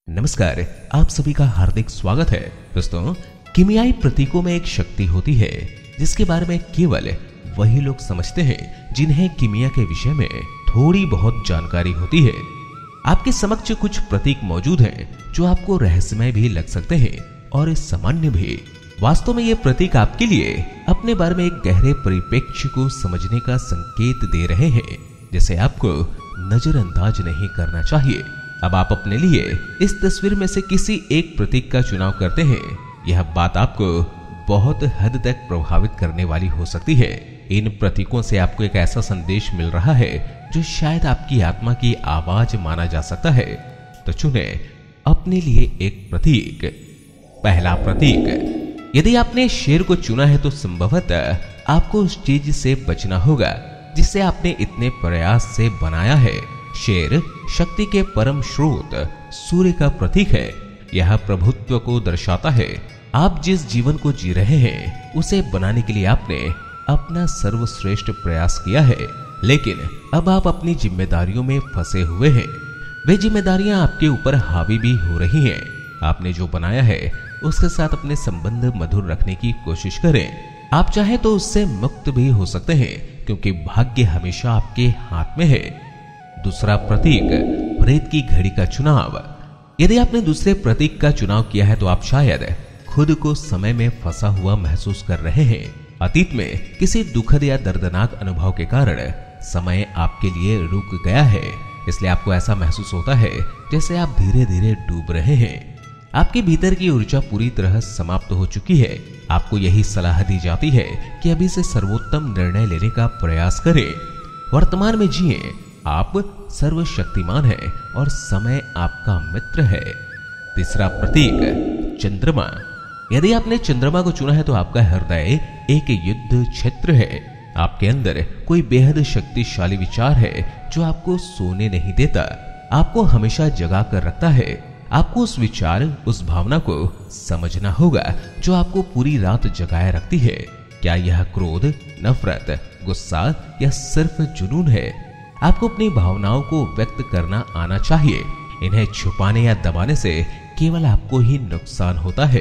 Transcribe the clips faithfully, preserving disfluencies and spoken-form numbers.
नमस्कार, आप सभी का हार्दिक स्वागत है। दोस्तों, कीमियाई प्रतीकों में एक शक्ति होती है जिसके बारे में केवल वही लोग समझते हैं जिन्हें कीमिया के विषय में थोड़ी बहुत जानकारी होती है। आपके समक्ष कुछ प्रतीक मौजूद हैं जो आपको रहस्यमय भी लग सकते हैं और सामान्य भी। वास्तव में ये प्रतीक आपके लिए अपने बारे में एक गहरे परिप्रेक्ष्य को समझने का संकेत दे रहे हैं जिसे आपको नजरअंदाज नहीं करना चाहिए। अब आप अपने लिए इस तस्वीर में से किसी एक प्रतीक का चुनाव करते हैं। यह बात आपको बहुत हद तक प्रभावित करने वाली हो सकती है। इन प्रतीकों से आपको एक ऐसा संदेश मिल रहा है जो शायद आपकी आत्मा की आवाज माना जा सकता है। तो चुने अपने लिए एक प्रतीक। पहला प्रतीक, यदि आपने शेर को चुना है तो संभवतः आपको उस चीज से बचना होगा जिसे आपने इतने प्रयास से बनाया है। शेर शक्ति के परम स्रोत सूर्य का प्रतीक है। यह प्रभुत्व को दर्शाता है। आप जिस जीवन को जी रहे हैं उसे बनाने के लिए आपने अपना सर्वश्रेष्ठ प्रयास किया है, लेकिन अब आप अपनी जिम्मेदारियों में फंसे हुए हैं। वे जिम्मेदारियां आपके ऊपर हावी भी हो रही हैं। आपने जो बनाया है उसके साथ अपने संबंध मधुर रखने की कोशिश करें। आप चाहे तो उससे मुक्त भी हो सकते हैं क्योंकि भाग्य हमेशा आपके हाथ में है। दूसरा प्रतीक, प्रेत की घड़ी का चुनाव। यदि आपने दूसरे प्रतीक का चुनाव किया है तो आप शायद खुद को समय में फंसा हुआ महसूस कर रहे हैं। अतीत में किसी दुखद या दर्दनाक अनुभव के कारण समय आपके लिए रुक गया है, इसलिए आपको ऐसा महसूस होता है जैसे आप धीरे धीरे डूब रहे हैं। आपके भीतर की ऊर्जा पूरी तरह समाप्त हो चुकी है। आपको यही सलाह दी जाती है कि अभी से सर्वोत्तम निर्णय लेने का प्रयास करें। वर्तमान में जिए। आप सर्वशक्तिमान हैं और समय आपका मित्र है। तीसरा प्रतीक, चंद्रमा। यदि आपने चंद्रमा को चुना है तो आपका हृदय एक युद्ध क्षेत्र है। आपके अंदर कोई बेहद शक्तिशाली विचार है जो आपको सोने नहीं देता, आपको हमेशा जगा कर रखता है। आपको उस विचार, उस भावना को समझना होगा जो आपको पूरी रात जगाए रखती है। क्या यह क्रोध, नफरत, गुस्सा या सिर्फ जुनून है? आपको अपनी भावनाओं को व्यक्त करना आना चाहिए। इन्हें छुपाने या दबाने से केवल आपको ही नुकसान होता है।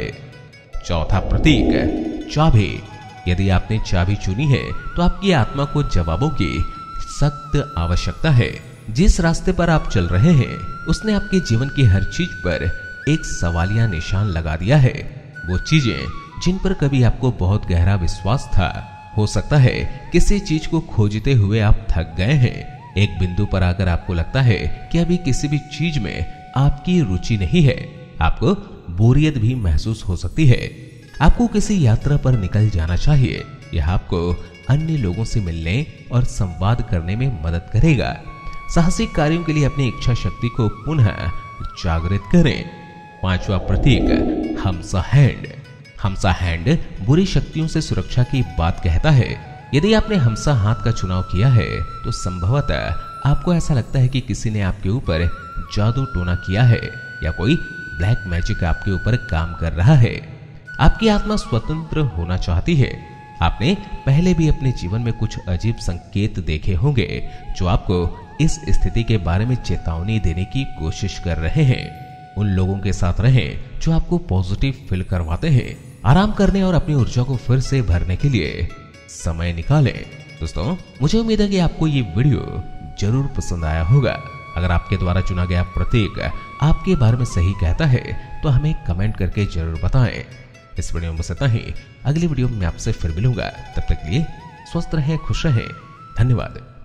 चौथा प्रतीक, चाबी। यदि आपने चाबी चुनी है तो आपकी आत्मा को जवाबों की सख्त आवश्यकता है। जिस रास्ते पर आप चल रहे हैं उसने आपके जीवन की हर चीज पर एक सवालिया निशान लगा दिया है। वो चीजें जिन पर कभी आपको बहुत गहरा विश्वास था, हो सकता है किसी चीज को खोजते हुए आप थक गए हैं। एक बिंदु पर आकर आपको लगता है कि अभी किसी भी चीज में आपकी रुचि नहीं है। आपको बोरियत भी महसूस हो सकती है। आपको किसी यात्रा पर निकल जाना चाहिए। यह आपको अन्य लोगों से मिलने और संवाद करने में मदद करेगा। साहसिक कार्यों के लिए अपनी इच्छा शक्ति को पुनः जागृत करें। पांचवा प्रतीक, हमसा हैंड। हमसा हैंड बुरी शक्तियों से सुरक्षा की बात कहता है। यदि आपने हमसा हाथ का चुनाव किया है तो संभवतः आपको ऐसा लगता है कि किसी ने आपके ऊपर जादू टोना किया है या कोई ब्लैक मैजिक आपके ऊपर काम कर रहा है। आपकी आत्मा स्वतंत्र होना चाहती है। आपने पहले भी अपने जीवन में कुछ अजीब संकेत देखे होंगे जो आपको इस स्थिति के बारे में चेतावनी देने की कोशिश कर रहे हैं। उन लोगों के साथ रहें जो आपको पॉजिटिव फील करवाते हैं। आराम करने और अपनी ऊर्जा को फिर से भरने के लिए समय निकालें। दोस्तों, मुझे उम्मीद है कि आपको ये वीडियो जरूर पसंद आया होगा। अगर आपके द्वारा चुना गया प्रतीक आपके बारे में सही कहता है तो हमें कमेंट करके जरूर बताएं। इस वीडियो में बस इतना ही। अगली वीडियो में मैं आपसे फिर मिलूंगा। तब तक के लिए स्वस्थ रहें, खुश रहें। धन्यवाद।